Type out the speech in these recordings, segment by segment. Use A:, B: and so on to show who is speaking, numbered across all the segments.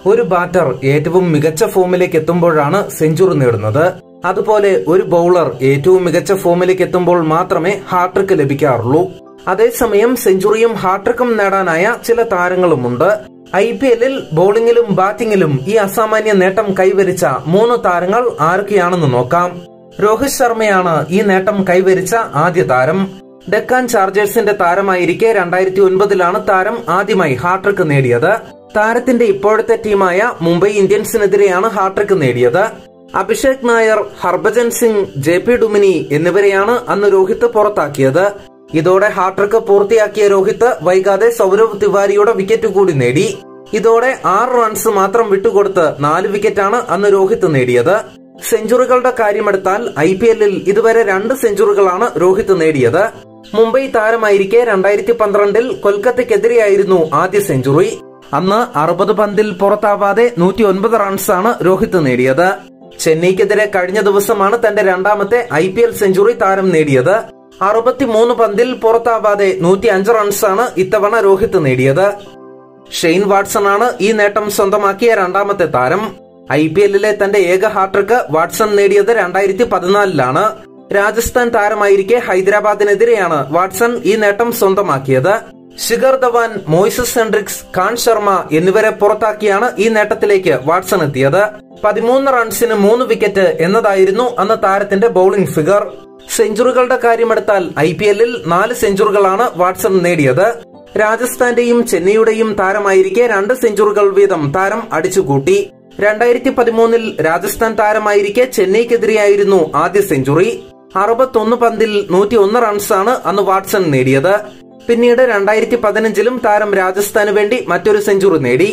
A: ഒരു ബാറ്റർ ഏറ്റവും മികച്ച ഫോമിലേക്ക് എത്തുമ്പോഴാണ് സെഞ്ചുറി നേടുന്നത്. അതുപോലെ ഒരു ബൌളർ ഏറ്റവും മികച്ച ഫോമിലേക്ക് എത്തുമ്പോൾ മാത്രമേ ഹാട്രിക്ക് ലഭിക്കാറുള്ളൂ. അതേസമയം സെഞ്ചുറിയും ഹാട്രിക്കും നേടാനായ ചില താരങ്ങളുമുണ്ട്. IPL-ൽ ബൌളിംഗിലും ബാറ്റിംഗിലും ഈ അസാമാന്യ നേട്ടം കൈവരിച്ച 3 താരങ്ങൾ ആരൊക്കെയാണെന്ന് നോക്കാം. രോഹിത് ശർമ്മയാണ് ഈ നേട്ടം കൈവരിച്ച ആദ്യ താരം. ഡെക്കാൻ ചാർജേഴ്സിന്റെ താരമായിരിക്കെ 2009-ലാണ് താരം ആദ്യമായി ഹാട്രിക്ക് നേടിയത്. താരത്തിന്റെ ഇപ്പോഴത്തെ ടീമായ മുംബൈ ഇന്ത്യൻസിനെതിരെയാണ് ഹാട്രിക്ക് നേടിയത്. അഭിഷേക് നായർ, ഹർഭജൻ സിംഗ്, JP ഡുമിനി എന്നിവരെയാണ് അന്ന് രോഹിത് പുറത്താക്കിയത്. ഇതോടെ ഹാട്രിക്ക് പൂർത്തിയാക്കിയ രോഹിത് വൈകാതെ സൗരവ് തിവാരിയുടെ വിക്കറ്റ് കൂടി നേടി. ഇതോടെ 6 റൺസ് മാത്രം വിട്ടുകൊടുത്ത് 4 വിക്കറ്റാണ് അന്ന് രോഹിത് നേടിയത്. സെഞ്ചുറികളുടെ കാര്യമെടുത്താൽ IPL-ൽ ഇതുവരെ 2 സെഞ്ചുറികളാണ് രോഹിത് നേടിയത്. മുംബൈ താരമായിരിക്കെ 2012-ൽ കൊൽക്കത്തയ്ക്കെതിരെയായിരുന്നു ആദ്യ സെഞ്ചുറി. അന്ന് 60 പന്തിൽ പുറത്താവാതെ 109 റൺസാണ് രോഹിത് നേടിയത്. ചെന്നൈക്കെതിരെ കഴിഞ്ഞ ദിവസമാണ് തന്റെ രണ്ടാമത്തെ IPL സെഞ്ചുറി താരം നേടിയത്. 63 പന്തിൽ പുറത്താവാതെ 105 റൺസാണ് ഇത്തവണ രോഹിത് നേടിയത്. ഷെയ്ൻ വാട്സൺ ആണ് ഈ നേട്ടം സ്വന്തമാക്കിയ രണ്ടാമത്തെ താരം. IPL-ലെ തന്റെ ഏക ഹാട്രിക്ക് വാട്സൺ നേടിയത് 2014-ലാണ്. രാജസ്ഥാൻ താരമായിരിക്കെ ഹൈദരാബാദിനെതിരെയാണ് വാട്സൺ ഈ നേട്ടം സ്വന്തമാക്കിയത്. ശിഖർ ധവാൻ, മോയിസസ് ഹെൻഡ്രിക്സ്, ഖാൻ ശർമ്മ എന്നിവരെ പുറത്താക്കിയാണ് ഈ നേട്ടത്തിലേക്ക് വാട്സൺ എത്തിയത്. 13 റൺസിന് 3 വിക്കറ്റ് എന്നതായിരുന്നു അന്ന് താരത്തിന്റെ ബൌളിംഗ് ഫിഗർ. സെഞ്ചുറികളുടെ കാര്യമെടുത്താൽ IPL-ൽ 4 സെഞ്ചുറികളാണ് വാട്സൺ നേടിയത്. രാജസ്ഥാന്റെയും ചെന്നൈയുടെയും താരമായിരിക്കെ 2 സെഞ്ചുറികൾ വീതം താരം അടിച്ചുകൂട്ടി. 2013-ൽ രാജസ്ഥാൻ താരമായിരിക്കെ ചെന്നൈക്കെതിരെയായിരുന്നു ആദ്യ സെഞ്ചുറി. 61 പന്തിൽ 101 റൺസാണ് അന്ന് വാട്സൺ നേടിയത്. പിന്നീട് 2015-ലും താരം രാജസ്ഥാന് വേണ്ടി മറ്റൊരു സെഞ്ചുറി നേടി.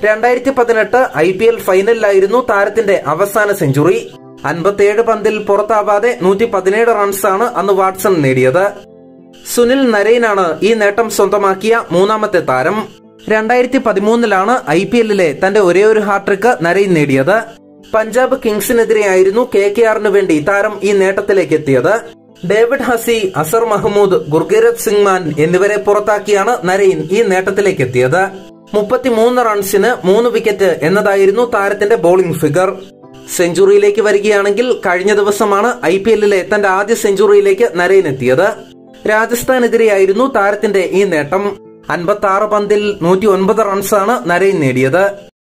A: 2018 IPL ഫൈനലിലായിരുന്നു താരത്തിന്റെ അവസാന സെഞ്ചുറി. 57 പന്തിൽ പുറത്താവാതെ 117 റൺസാണ് അന്ന് വാട്സൺ നേടിയത്. സുനിൽ നരൈനാണ് ഈ നേട്ടം സ്വന്തമാക്കിയ മൂന്നാമത്തെ താരം. 2013-ലാണ് IPL-ലെ തന്റെ ഒരേയൊരു ഹാട്രിക്ക് നരൈൻ നേടിയത്. പഞ്ചാബ് കിങ്സിനെതിരെയായിരുന്നു KKR-ന് വേണ്ടി താരം ഈ നേട്ടത്തിലേക്ക് എത്തിയത്. ഡേവിഡ് ഹസി, അസർ മഹ്മൂദ്, ഗുർഗീരത് സിംഗ് മാൻ എന്നിവരെ പുറത്താക്കിയാണ് നരൈൻ ഈ നേട്ടത്തിലേക്ക് എത്തിയത്. 33 റൺസിന് 3 വിക്കറ്റ് എന്നതായിരുന്നു താരത്തിന്റെ ബൌളിംഗ് ഫിഗർ. സെഞ്ചുറിയിലേക്ക് വരികയാണെങ്കിൽ കഴിഞ്ഞ ദിവസമാണ് IPL-ലെ തന്റെ ആദ്യ സെഞ്ചുറിയിലേക്ക് നരൈൻ എത്തിയത്. രാജസ്ഥാനെതിരെയായിരുന്നു താരത്തിന്റെ ഈ നേട്ടം. 56 പന്തിൽ 109 റൺസാണ് നരൈൻ നേടിയത്.